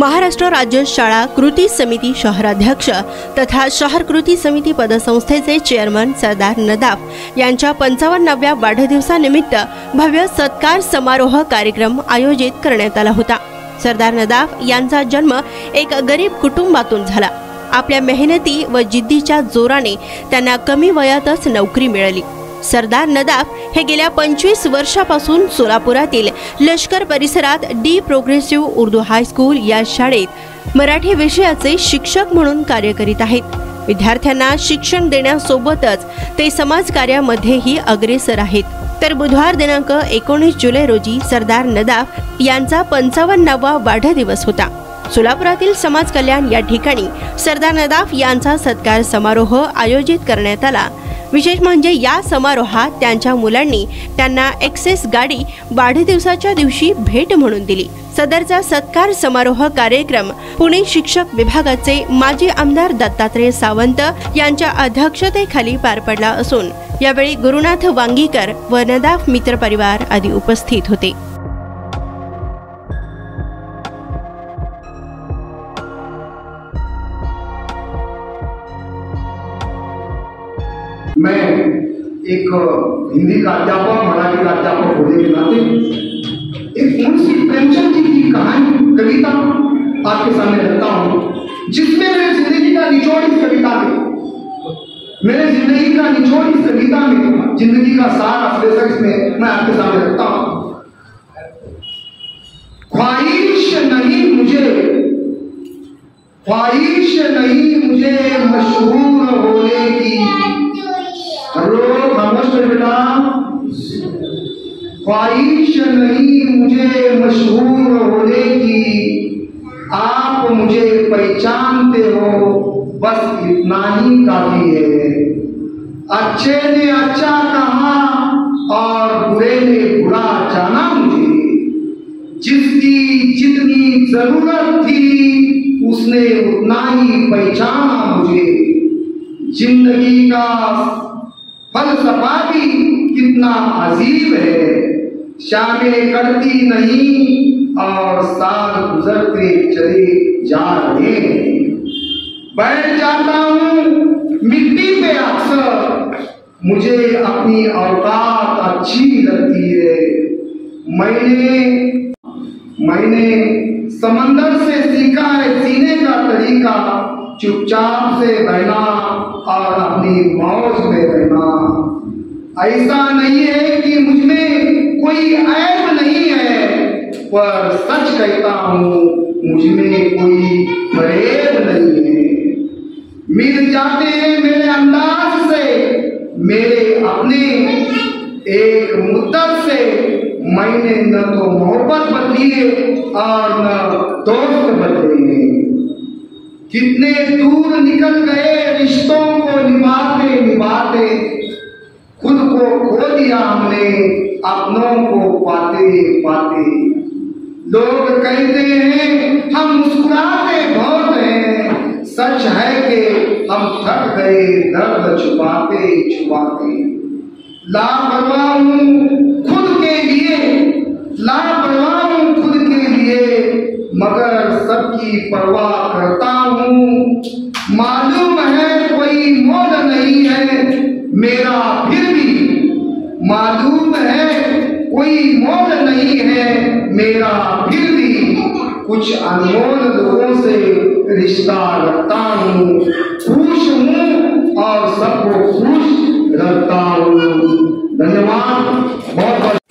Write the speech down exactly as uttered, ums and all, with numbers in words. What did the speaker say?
महाराष्ट्र राज्य शाळा कृती समिती शहराध्यक्ष तथा शहर कृती समिती पदसंस्थेचे चेअरमन सरदार नदाफ यांच्या पंचावन्नाव्या वाढदिवसानिमित्त भव्य सत्कार समारोह कार्यक्रम आयोजित करण्यात आला होता। सरदार नदाफ यांचा जन्म एक गरीब कुटुंबातून झाला। आपल्या मेहनती व जिद्दीच्या जोराने त्यांना कमी वयातच नोकरी मिळाली। सरदार नदाफ हे गेल्या पंचवीस वर्षापासून सोलापुरातील लष्कर परिसरात डी प्रोग्रेसिव्ह उर्दू हायस्कूल या शाळेत मराठी विषयाचे शिक्षक म्हणून कार्य करीत आहेत। विद्यार्थ्यांना शिक्षण देण्यासोबतच ते समाजकार्यामध्येही अग्रेसर आहेत। तर बुधवार दिनांक एकोणीस जुलै रोजी सरदार नदाफ यांचा पंचावन्नावा वाढदिवस होता। सोलापुरातील समाज कल्याण या ठिकाणी सरदार नदाफ यांचा सत्कार समारोह आयोजित करण्यात आला। विशेष म्हणजे या समारोहात त्यांच्या मुलांनी त्यांना एक्सेस गाडी वाढदिवसाच्या दिवशी भेट म्हणून दिली। सदरचा सत्कार समारोह कार्यक्रम पुणे शिक्षक विभागाचे माजी आमदार दत्तात्रय सावंत यांच्या अध्यक्षतेखाली पार पडला असून यावेळी गुरुनाथ वांगीकर व नदाफ मित्र परिवार आदी उपस्थित होते। मैं एक हिंदी का अध्यापक मराठी का अध्यापक होने के नाते एक मुंशी प्रेमचंद जी की कहानी कविता आपके सामने रखता हूँ, जिसमें मेरे जिंदगी का निचोड़ इस कविता में मेरे जिंदगी का निचोड़ इस कविता में जिंदगी का सारा अवसर इसमें मैं आपके सामने रखता हूँ। ख्वाहिश नहीं मुझे ख्वाहिश नहीं मुझे मशहूर होने की। हेलो नमस्ते बेटा। ख्वाहिश नहीं मुझे मशहूर होने की, आप मुझे पहचानते हो बस इतना ही काफी है। अच्छे ने अच्छा कहा और बुरे ने बुरा जाना मुझे, जिसकी जितनी जरूरत थी उसने उतना ही पहचाना मुझे। जिंदगी का फलसफा भी कितना अजीब है, शामें कटती नहीं और साल गुजरते चले जा रहे हैं। बैठ जाता हूँ मिट्टी पे अक्सर, मुझे अपनी औकात अच्छी लगती है। मैंने मैंने समंदर से सीखा है सीने का तरीका, चुपचाप से बहना और अपनी मौज में रहना। ऐसा नहीं है कि मुझमें कोई ऐब नहीं है, पर सच कहता हूँ मुझमें कोई फरेब नहीं है। मिल जाते हैं मेरे अंदाज से मेरे अपने, एक मुद्दत से मैंने न तो मोहब्बत बदली है और न दोस्त बदले हैं। कितने दूर निकल गए रिश्तों को निभाते निभाते, खुद को खो दिया हमने अपनों को पाते पाते। लोग कहते हैं हम मुस्कुराते बहुत हैं, सच है कि हम थक गए दर्द छुपाते छुपाते। लापरवाह हूँ खुद के लिए लापरवाह हूँ खुद के लिए, मगर सबकी परवाह करता हूँ। मालूम है कोई मोल नहीं है मेरा फिर भी, मालूम है कोई मोल नहीं है मेरा फिर भी, कुछ अनमोल लोगों से रिश्ता रखता हूँ। खुश हूँ और सबको खुश रखता हूँ। धन्यवाद। बहुत